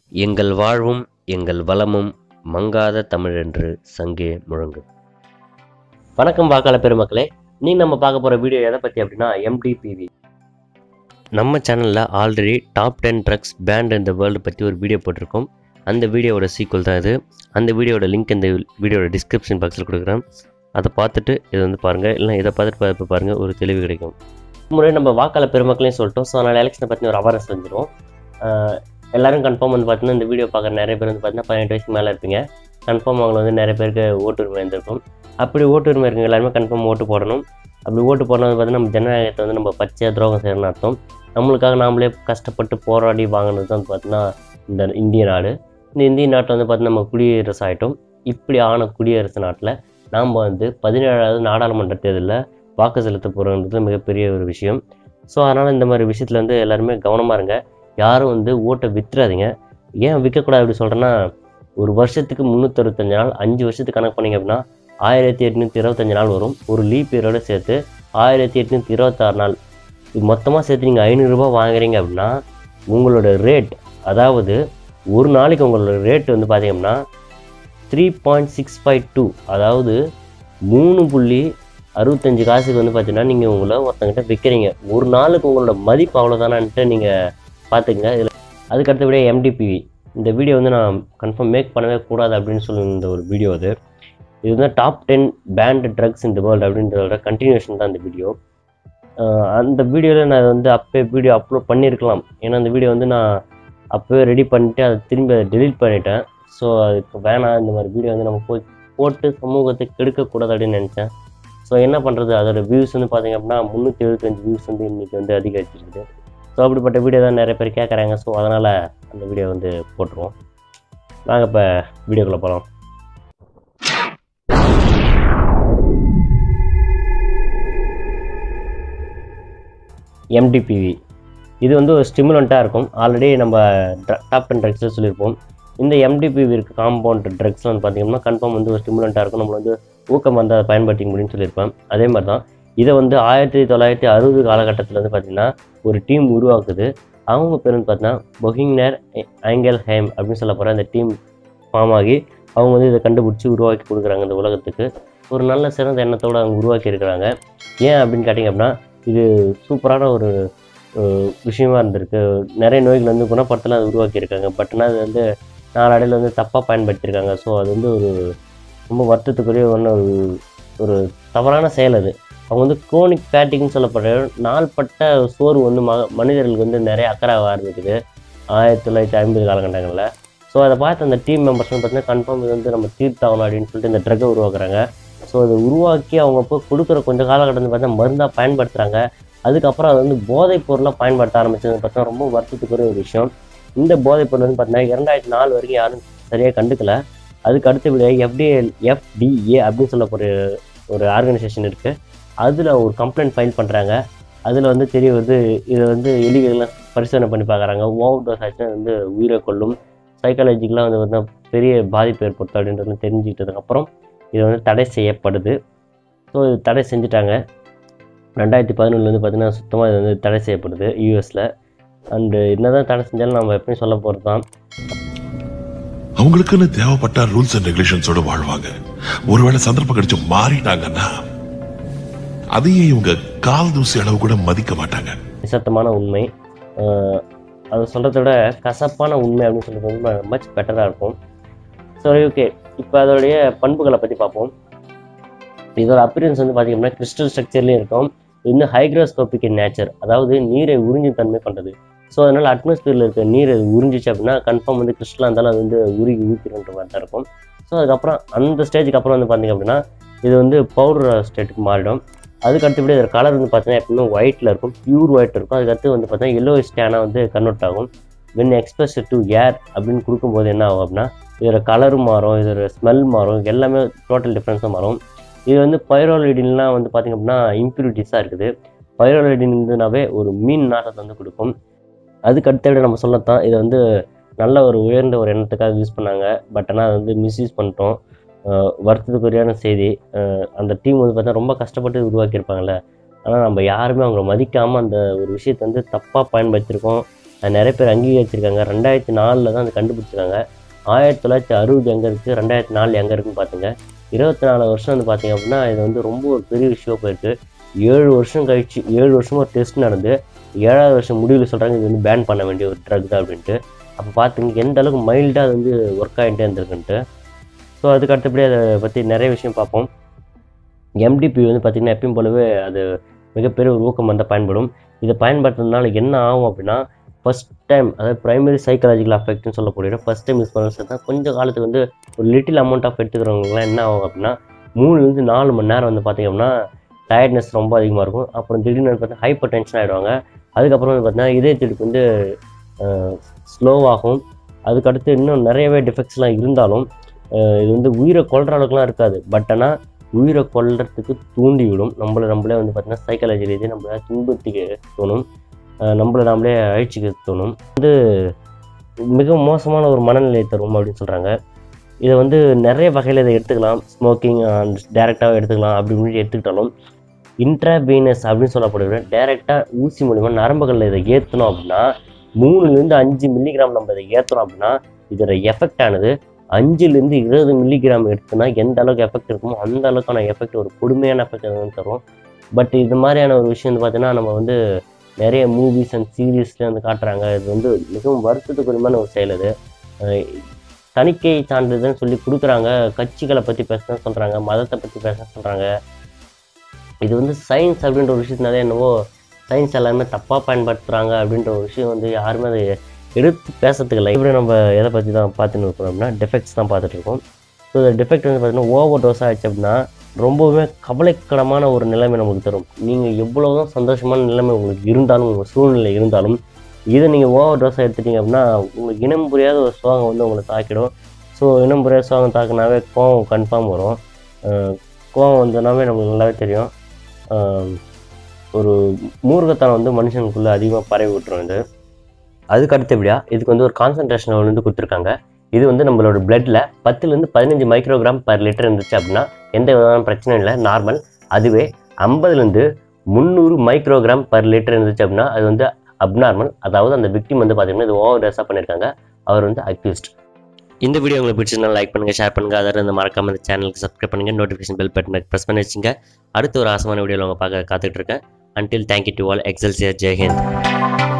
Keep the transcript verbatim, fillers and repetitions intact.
எங்கள் வாழ்வும் எங்கள் வளமும் மங்காத தமிழென்று சங்கே முழங்கு. வணக்கம் வாக்காள பெருமக்களே, நீங்கள் நம்ம பார்க்க போகிற வீடியோ எதை பற்றி அப்படின்னா எம் டி பி வி. நம்ம சேனலில் already top ten drugs banned இந்த வேர்ல்டு பற்றி ஒரு வீடியோ போட்டிருக்கோம். அந்த வீடியோவோட சீக்குவல் தான் இது. அந்த வீடியோட லிங்க் இந்த வீடியோட டிஸ்கிரிப்ஷன் பாக்ஸில் கொடுக்குறேன். அதை பார்த்துட்டு இதை வந்து பாருங்கள், இல்லை இதை பார்த்துட்டு இப்போ பாருங்கள், ஒரு தெளிவு கிடைக்கும். முறை நம்ம வாக்காள பெருமக்களையும் சொல்லிட்டோம். ஸோ அதனால் எலெக்ஷனை பற்றி ஒரு அவேர்னஸ் வந்துடும். எல்லோரும் கன்ஃபார்ம் வந்து பார்த்தீங்கன்னா இந்த வீடியோ பார்க்குற நிறைய பேர் வந்து பார்த்தீங்கன்னா பதினெட்டு வயசுக்கு மேலே இருப்பீங்க. கன்ஃபார்ம் அவங்களை வந்து நிறைய பேருக்கு ஓட்டு உரிமை இருந்திருக்கும். அப்படி ஓட்டு உரிமை இருக்குங்க எல்லாருமே கன்ஃபார்ம் ஓட்டு போடணும். அப்படி ஓட்டு போடணும் பார்த்தீங்கன்னா நம்ம ஜனநாயகத்தை வந்து நம்ம பச்சையாக துரோகம் செய்யணும்னு அர்த்தம். நம்மளுக்காக நாமளே கஷ்டப்பட்டு போராடி வாங்கினது தான் வந்து பார்த்தீங்கன்னா இந்த இந்திய நாடு. இந்த இந்திய நாட்டில் வந்து பார்த்தீங்கன்னா நம்ம குடியரசு ஆகிட்டோம். இப்படி ஆன குடியரசு நாட்டில் நாம் வந்து பதினேழாவது நாடாளுமன்ற தேர்தலில் வாக்கு செலுத்த போகிறோன்றது மிகப்பெரிய ஒரு விஷயம். ஸோ அதனால் இந்த மாதிரி விஷயத்தில் வந்து எல்லாருமே கவனமாக இருங்க. யாரும் வந்து ஓட்டை விற்றுறாதீங்க. ஏன் விற்கக்கூடாது அப்படி சொல்கிறேன்னா, ஒரு வருஷத்துக்கு முந்நூற்றி அறுபத்தஞ்சு நாள், அஞ்சு வருஷத்துக்கு கணக்கு பண்ணிங்க அப்படின்னா ஆயிரத்தி எட்நூற்றி இருபத்தஞ்சு நாள் வரும். ஒரு லீப் இயரோடு சேர்த்து ஆயிரத்தி எட்நூற்றி இருபத்தாறு நாள், இது மொத்தமாக சேர்த்து நீங்கள் ஐநூறுரூபா வாங்குறீங்க அப்படின்னா உங்களோட ரேட், அதாவது ஒரு நாளைக்கு உங்களோட ரேட் வந்து பார்த்தீங்கன்னா three point six five two, அதாவது மூணு புள்ளி அறுபத்தஞ்சு காசுக்கு வந்து பார்த்தீங்கன்னா நீங்கள் உங்களை ஒருத்தங்கிட்ட விற்கிறீங்க. ஒரு நாளுக்கு உங்களோட மதிப்பு அவ்வளோதானான்ட்டு நீங்கள் பார்த்துக்குங்க. இதில் அதுக்கு அடுத்தபடியே எம் டி பி வி. இந்த வீடியோ வந்து நான் கன்ஃபார்ம் மேக் பண்ணவே கூடாது அப்படின்னு சொல்லி இந்த ஒரு வீடியோ அது. இது வந்து டாப் டென் பேண்ட் ட்ரக்ஸ் இந்த வேர்ல்டு அப்படின்றதோட கண்டினியூஷன் தான் இந்த வீடியோ. அந்த வீடியோவில் நான் வந்து அப்போயே வீடியோ அப்லோட் பண்ணியிருக்கலாம். ஏன்னா அந்த வீடியோ வந்து நான் அப்போவே ரெடி பண்ணிவிட்டு அதை திரும்பி அதை டெலீட் பண்ணிட்டேன். ஸோ அதுக்கு வேணாம், இந்த மாதிரி வீடியோ வந்து நம்ம போய் போட்டு சமூகத்தை கெடுக்கக்கூடாது அப்படின்னு நினச்சேன். ஸோ என்ன பண்ணுறது, அதோட வியூஸ் வந்து பார்த்திங்க அப்படின்னா முந்நூற்றி எழுபத்தஞ்சு வியூஸ் வந்து இன்றைக்கி வந்து அதிகரிச்சிருக்குது. ஸோ அப்படிப்பட்ட வீடியோ தான் நிறைய பேர் கேட்குறாங்க. ஸோ அதனால் அந்த வீடியோ வந்து போட்டுருவோம். நாங்கள் இப்போ வீடியோக்குள்ளே போகலாம். எம் டி பி வி இது வந்து ஒரு ஸ்டிமுலண்ட்டாக இருக்கும். ஆல்ரெடி நம்ம டாப் டென் ட்ரக்ஸில் சொல்லியிருப்போம். இந்த எம் டி பி வி இருக்க காம்பவுண்ட் ட்ரக்ஸ் வந்து பார்த்திங்கன்னா கன்ஃபார்ம் வந்து ஒரு ஸ்டிமுலண்ட்டாக இருக்கும். நம்ம வந்து ஊக்கம் வந்து அதை பயன்படுத்திக்க முடியும்னு சொல்லியிருப்பேன். அதே மாதிரி தான் இதை வந்து ஆயிரத்தி தொள்ளாயிரத்தி அறுபது காலகட்டத்தில் வந்து பார்த்திங்கன்னா ஒரு டீம் உருவாக்குது. அவங்க பேர் வந்து பார்த்தீங்கன்னா பொஹிங்கர் ஐங்கெல்ஹைம் அப்படின்னு சொல்ல போகிற அந்த டீம் ஃபார்ம் ஆகி அவங்க வந்து இதை கண்டுபிடிச்சி உருவாக்கி கொடுக்குறாங்க இந்த உலகத்துக்கு. ஒரு நல்ல சிறந்த எண்ணத்தோடு அவங்க உருவாக்கி இருக்கிறாங்க. ஏன் அப்படின்னு கேட்டிங்க அப்படின்னா இது சூப்பரான ஒரு விஷயமா இருந்திருக்கு. நிறைய நோய்கள் வந்து குணப்படுத்தலாம் அதை உருவாக்கியிருக்காங்க. பட் ஆனால் அது வந்து நாளடைவில் வந்து தப்பாக பயன்படுத்தியிருக்காங்க. ஸோ அது வந்து ஒரு ரொம்ப வருத்தத்துக்குரிய ஒன்று, ஒரு ஒரு தவறான செயல் அது. அவங்க வந்து குரோனிக் ஃபேட்டிக்னு சொல்லப்படுற நாள்பட்ட சோர்வு வந்து ம மனிதர்களுக்கு வந்து நிறைய அக்கறை ஆரம்பிக்குது ஆயிரத்தி தொள்ளாயிரத்தி ஐம்பது காலகட்டங்களில். ஸோ அதை பார்த்து அந்த டீம் மெம்பர்ஸ் வந்து பார்த்தீங்கன்னா கன்ஃபார்ம் இது வந்து நம்ம தீர்த்தாகணும் அப்படின்னு சொல்லிட்டு இந்த ட்ரக்கை உருவாக்குறாங்க. ஸோ அதை உருவாக்கி அவங்க போய் கொடுக்குற கொஞ்சம் காலகட்டம் வந்து பார்த்தா மருந்தாக பயன்படுத்துகிறாங்க. அதுக்கப்புறம் அது வந்து போதைப் பொருளாக பயன்படுத்த ஆரம்பிச்சது பார்த்தா ரொம்ப வருத்தத்துக்குரிய ஒரு விஷயம். இந்த போதைப் பொருள் வந்து பார்த்தீங்கன்னா இரண்டாயிரத்தி நாலு வரைக்கும் யாரும் சரியாக கண்டுக்கல. அதுக்கு அடுத்தபடியாக எஃப்டிஏ எஃப்டிஏ அப்படின்னு சொல்ல போகிற ஒரு ஆர்கனைசேஷன் இருக்குது. அதில் ஒரு கம்ப்ளைண்ட் ஃபைல் பண்ணுறாங்க. அதில் வந்து தெரிய வருது இதை வந்து எலிகள்லாம் பரிசோதனை பண்ணி பார்க்குறாங்க. ஓவர் டோஸ் ஆச்சுன்னா வந்து உயிரை கொள்ளும், சைக்காலஜிக்கலாக வந்து பார்த்தீங்கன்னா பெரிய பாதிப்பு ஏற்படுத்தும் அப்படின்றது தெரிஞ்சுக்கிட்டதுக்கப்புறம் இது வந்து தடை செய்யப்படுது. ஸோ இது தடை செஞ்சுட்டாங்க. ரெண்டாயிரத்தி பதினொன்றில் வந்து பார்த்திங்கன்னா சுத்தமாக இது வந்து தடை செய்யப்படுது யூஎஸில். அண்டு என்ன தான் தடை செஞ்சாலும் நம்ம எப்பயும் சொல்ல போகிறது தான், அவங்களுக்குன்னு தேவைப்பட்ட ரூல்ஸ் அண்ட் ரெகுலேஷன்ஸோட வாழ்வாங்க. ஒருவேளை சந்தர்ப்பம் கிடைச்சு மாறிட்டாங்கன்னா அதையே இவங்க கால் தூசி அளவு கூட மதிக்க மாட்டாங்க. நிசத்தமான உண்மை, அதை சொல்கிறத விட கசப்பான உண்மை அப்படின்னு சொல்கிறது வந்து மச் பெட்டராக இருக்கும். சரி, ஓகே. இப்போ அதோடைய பண்புகளை பற்றி பார்ப்போம். இதோட அப்பியரன்ஸ் வந்து பார்த்திங்கன்னா கிறிஸ்டல் ஸ்ட்ரக்சர்லேயும் இருக்கும். இது வந்து ஹைக்ரோஸ்கோபிக் இன் நேச்சர், அதாவது நீரை உறிஞ்சும் தன்மை கொண்டது. ஸோ அதனால் அட்மாஸ்பியரில் இருக்க நீர் உறிஞ்சிச்சு அப்படின்னா கன்ஃபார்ம் வந்து கிறிஸ்டலாக இருந்தாலும் அது வந்து உருகி ஊற்றிடுன்ற மாதிரி தான் இருக்கும். ஸோ அதுக்கப்புறம் அந்த ஸ்டேஜுக்கு அப்புறம் வந்து பார்த்திங்க அப்படின்னா இது வந்து பவுடர் ஸ்டேட்டுக்கு மாறிடும். அதுக்கு அடுத்தபடி இதோட கலர் வந்து பார்த்தீங்கன்னா எப்பவுமே ஒயிட்டில் இருக்கும், பியூர் ஒயிட் இருக்கும். அதுக்கடுத்து வந்து பார்த்தீங்கன்னா yellowish-tan வந்து கன்வெர்ட் ஆகும். வென் எக்ஸ்போஸ்ட் டு ஏர் அப்படின்னு கொடுக்கும்போது என்ன ஆகும் அப்படின்னா இதோட கலரும் மாறும், இதோட ஸ்மெல் மாறும், எல்லாமே டோட்டல் டிஃப்ரென்ஸும் மாறும். இது வந்து பைரோலிடின்லாம் வந்து பார்த்திங்க அப்படின்னா இம்ப்யூரிட்டிஸாக இருக்குது. பைரோலிடின் இருந்ததுனாவே ஒரு மீன் நாட்டத்தை வந்து கொடுக்கும். அதுக்கு அடுத்தபடி நம்ம சொல்லத்தான் இதை வந்து நல்ல ஒரு உயர்ந்த ஒரு எண்ணத்துக்காக யூஸ் பண்ணாங்க. பட் ஆனால் அதை வந்து மிஸ்யூஸ் பண்ணிட்டோம். வருத்தத்துக்குரியான செய்தி. அந்த டீம் வந்து பார்த்தா ரொம்ப கஷ்டப்பட்டு உருவாக்கியிருப்பாங்கள்ல, ஆனால் நம்ம யாருமே அவங்கள மதிக்காமல் அந்த ஒரு விஷயத்தை வந்து தப்பாக பயன்படுத்தியிருக்கோம். அது நிறைய பேர் அங்கீகரிச்சிருக்காங்க. ரெண்டாயிரத்தி நாலில் தான் அது கண்டுபிடிச்சிருக்காங்க. ஆயிரத்தி தொள்ளாயிரத்தி அறுபது எங்கே இருக்குது, ரெண்டாயிரத்தி நாலு எங்கே இருக்குன்னு பார்த்துங்க. இருபத்தி நாலு வருஷம் வந்து பார்த்திங்க அப்படின்னா இது வந்து ரொம்ப ஒரு பெரிய விஷயம் போயிருக்கு. ஏழு வருஷம் கழிச்சு ஏழு வருஷமாக ஒரு டெஸ்ட் நடந்து ஏழாவது வருஷம் முடிவில் சொல்கிறாங்க இது வந்து பேன் பண்ண வேண்டிய ஒரு ட்ரக் தான் அப்படின்ட்டு. அப்போ பார்த்துங்க எந்த அளவுக்கு மைல்டாக அது வந்து ஒர்க் ஆகிட்டே இருந்திருக்குன்ட்டு. ஸோ அதுக்கு அடுத்தபடி அதை பற்றி நிறைய விஷயம் பார்ப்போம். எம்டிபி வந்து பார்த்திங்கன்னா எப்பயும் போலவே அது மிகப்பெரிய ஒரு ஊக்கம் வந்து பயன்படும். இதை பயன்படுத்துறதுனால என்ன ஆகும் அப்படின்னா, ஃபஸ்ட் டைம் அதாவது ப்ரைமரி சைக்காலஜிக்கல் அஃபெக்ட்னு சொல்லக்கூடிய ஃபஸ்ட் டைம் யூஸ் பண்ணுறது தான் கொஞ்சம் காலத்துக்கு வந்து ஒரு லிட்டில் அமௌண்ட் ஆஃப் எடுத்துக்கிறவங்களாம் என்ன ஆகும் அப்படின்னா, மூணுலேருந்து நாலு மணி நேரம் வந்து பார்த்திங்க அப்படின்னா டயர்ட்னஸ் ரொம்ப அதிகமாக இருக்கும். அப்புறம் திடீர்னு பார்த்தீங்கன்னா ஹைப்பர் டென்ஷன் ஆகிடுவாங்க. அதுக்கப்புறம் வந்து பார்த்தீங்கன்னா இதய துடிப்பு வந்து ஸ்லோவாகும். அதுக்கடுத்து இன்னும் நிறையவே டிஃபெக்ட்ஸ்லாம் இருந்தாலும் இது வந்து உயிரை கொல்ற அளவுக்குலாம் இருக்காது. பட் ஆனால் உயிரை கொல்றதுக்கு தூண்டி விடும். நம்மளை நம்மளே வந்து பார்த்திங்கன்னா சைக்காலஜி ரீதியாக நம்மளை துன்புறுத்திக்க தோணும், நம்மளை நம்மளே அழிச்சிக்க தோணும். வந்து மிக மோசமான ஒரு மனநிலையை தரும் அப்படின்னு சொல்கிறாங்க. இதை வந்து நிறைய வகையில் இதை எடுத்துக்கலாம். ஸ்மோக்கிங் டேரெக்டாக எடுத்துக்கலாம். அப்படி இப்படி எடுத்துக்கிட்டாலும் இன்ட்ராவீனஸ் அப்படின்னு சொல்லப்படுகிற டேரெக்டாக ஊசி மூலிமா நரம்புகளில் இதை ஏற்றணும் அப்படின்னா மூணுலேருந்து அஞ்சு மில்லிகிராம் நம்ம இதை ஏற்றுறோம் அப்படின்னா இதோட எஃபெக்ட் ஆனது அஞ்சுலேருந்து இருபது மில்லிகிராம் எடுத்துனா எந்த அளவுக்கு எஃபெக்ட் இருக்குமோ அந்த அளவுக்கான எஃபெக்ட், ஒரு கொடுமையான எஃபெக்ட் வந்து தரும். பட் இது மாதிரியான ஒரு விஷயம் வந்து பார்த்தீங்கன்னா நம்ம வந்து நிறைய மூவிஸ் அண்ட் சீரீஸ்லேயே வந்து காட்டுறாங்க. இது வந்து மிகவும் வருத்தத்துக்குரியமான ஒரு செயல். அது தணிக்கை சான்றிதழ்னு சொல்லி கொடுக்குறாங்க. கட்சிகளை பற்றி பேச சொல்கிறாங்க, மதத்தை பற்றி பேச சொல்கிறாங்க. இது வந்து சயின்ஸ் அப்படின்ற ஒரு விஷயத்தினாலே என்னவோ சயின்ஸ் எல்லாருமே தப்பாக பயன்படுத்துகிறாங்க அப்படின்ற ஒரு விஷயம் வந்து யாருமே அதை எடுத்து பேசுறதுக்கு இல்லை. இப்படி நம்ம எதை பற்றி தான் பார்த்துன்னு இருக்கோம் அப்படின்னா டிஃபெக்ட்ஸ் தான் பார்த்துட்ருக்கோம். ஸோ இந்த டிஃபெக்ட் வந்து பார்த்திங்கன்னா ஓவர் டோஸ் ஆகிடுச்சு அப்படின்னா ரொம்பவுமே கவலைக்கிடமான ஒரு நிலைமை நமக்கு தரும். நீங்கள் எவ்வளோ தான் சந்தோஷமான நிலைமை உங்களுக்கு இருந்தாலும், உங்கள் சூழ்நிலை இருந்தாலும், இதை நீங்கள் ஓவர் டோஸாக எடுத்துட்டிங்க அப்படின்னா உங்களுக்கு இனம் புரியாத ஒரு சோகம் வந்து உங்களை தாக்கிடும். ஸோ இனம் புரியாத சோகம் தாக்குனாவே கோவம் கன்ஃபார்ம் வரும். கோவம் வந்தனாவே நமக்கு நல்லாவே தெரியும். ஒரு மூர்க்கத்தனம் வந்து மனுஷனுக்குள்ளே அதிகமாக பரவி விட்டுரும். இது அதுக்கு அடுத்தபடியாக இதுக்கு வந்து ஒரு கான்சன்ட்ரேஷன் வந்து கொடுத்துருக்காங்க. இது வந்து நம்மளோட பிளட்டில் பத்துலேருந்து பதினஞ்சு மைக்ரோகிராம் பர் லிட்டர் இருந்துச்சு அப்படின்னா எந்த விதமான பிரச்சனையும் இல்லை, நார்மல். அதுவே ஐம்பதுலேருந்து முந்நூறு மைக்ரோகிராம் பர் லிட்டர் இருந்துச்சு அப்படின்னா அது வந்து அப்நார்மல். அதாவது அந்த விக்டிம் வந்து பார்த்திங்கன்னா இது ஓவர் டோஸாக பண்ணியிருக்காங்க. அவர் வந்து அக்யூஸ்ட். இந்த வீடியோ உங்களுக்கு பிடிச்சிருந்தா லைக் பண்ணுங்கள், ஷேர் பண்ணுங்கள். அதாவது இந்த மறக்காம இந்த சேனலுக்கு சப்ஸ்கிரைப் பண்ணுங்கள், நோட்டிஃபிகேஷன் பெல் பட்டனை ப்ரெஸ் பண்ணி வச்சுங்க. அடுத்த ஒரு ஆசமான வீடியோவில் உங்கள் பார்க்க காத்துட்ருக்கேன். Until thank you to all. Excelsior. Jai Hind.